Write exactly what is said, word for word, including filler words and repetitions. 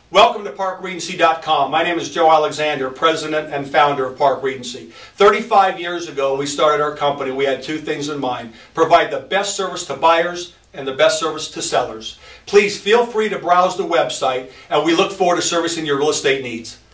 Welcome to Park Regency dot com. My name is Joe Alexander, President and Founder of Park Regency. thirty-five years ago, when we started our company, we had two things in mind: provide the best service to buyers and the best service to sellers. Please feel free to browse the website, and we look forward to servicing your real estate needs.